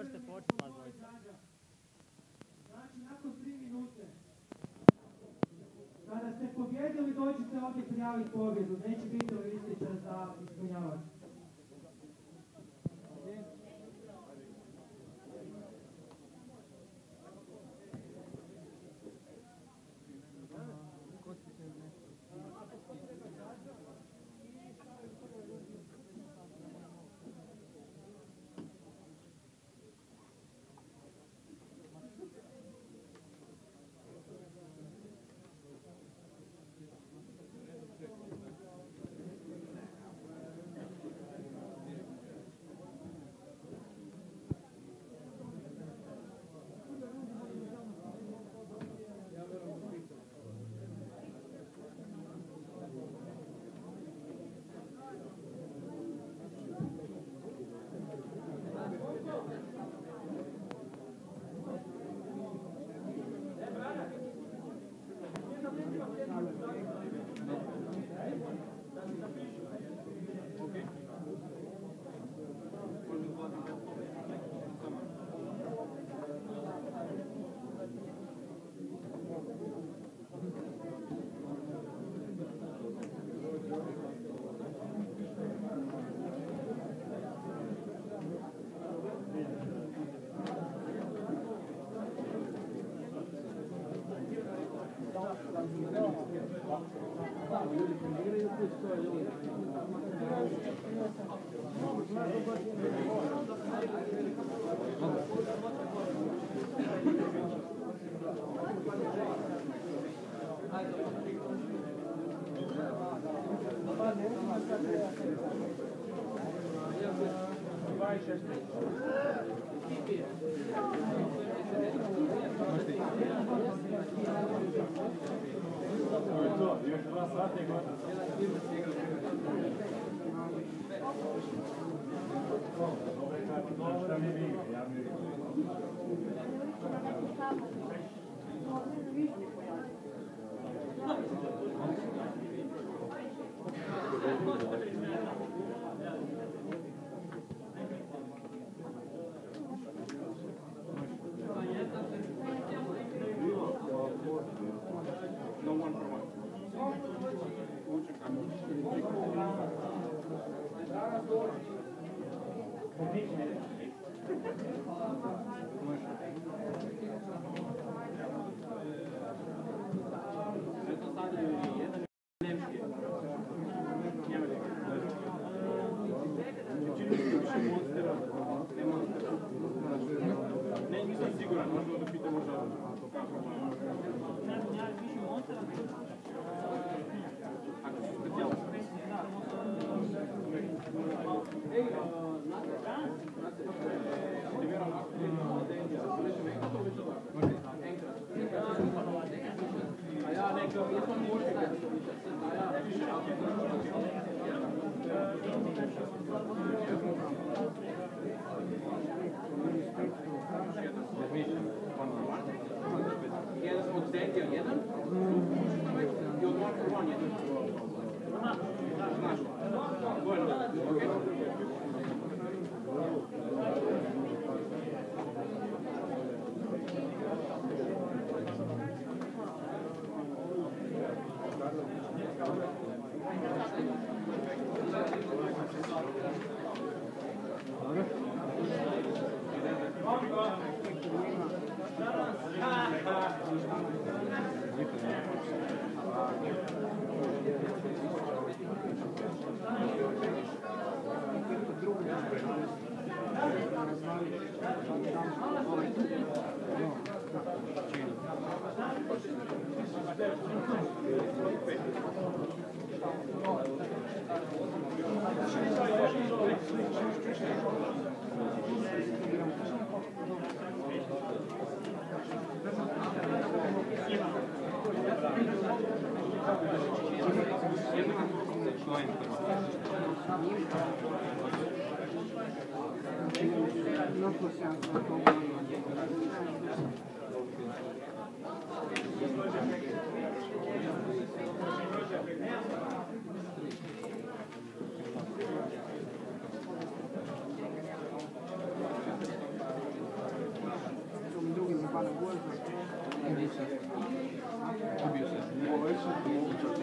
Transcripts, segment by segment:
Možete početi vas dvojica. Znači, nakon 3 minute, kada ste pobjedili, dođite ovdje prijaviti pobjedu. Neće biti listića za ispunjavač.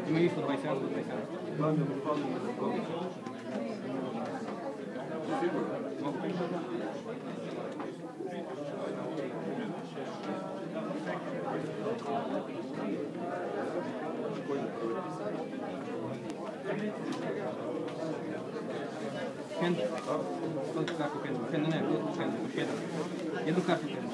Ima isto 27 do 27. Kendo. Koliko kartu Kendo? Kendo ne, koliko Kendo? Još jedan. Jednu kartu Kendo.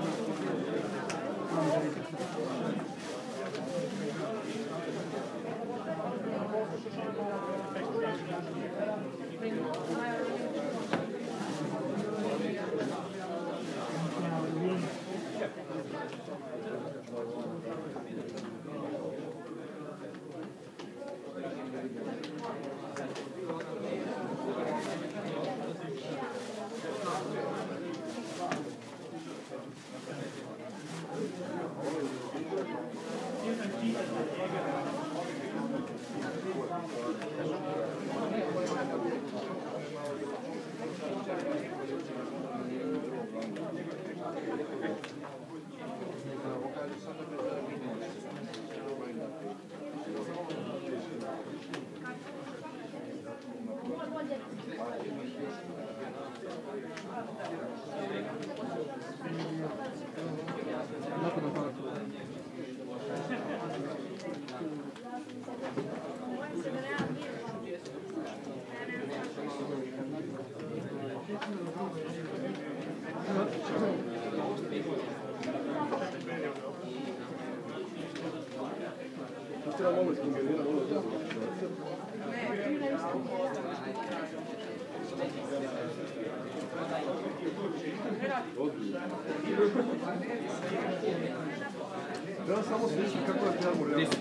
Treba samo slišati kako je trebamo reagati.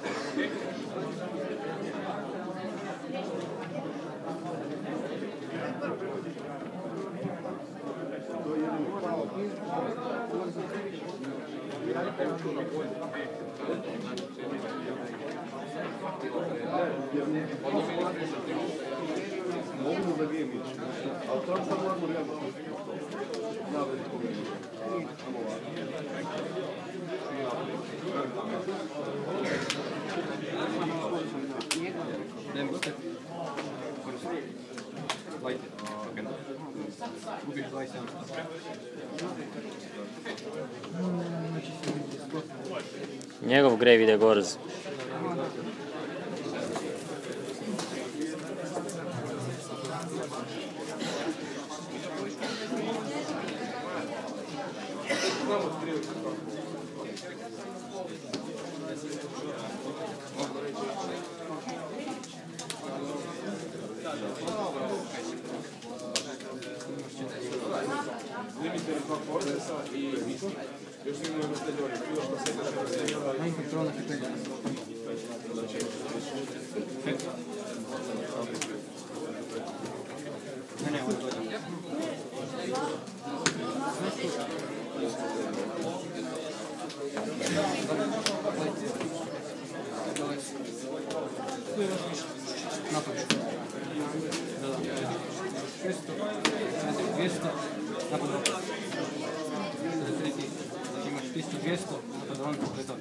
To je jedin pao. Mogu da game ići, ali trebam samo moramo reagati. Na veliko game. Idemo ste. Lajte. Gubiš 27. Njegov grev ide gorz. Limiteri dva poreza i još imamo jedno sledjori. Najmo kontrola se penja. Ne, ovo dođe. Napaču. Da. 200, napad. Znači imaš 1200, napad on, to je to.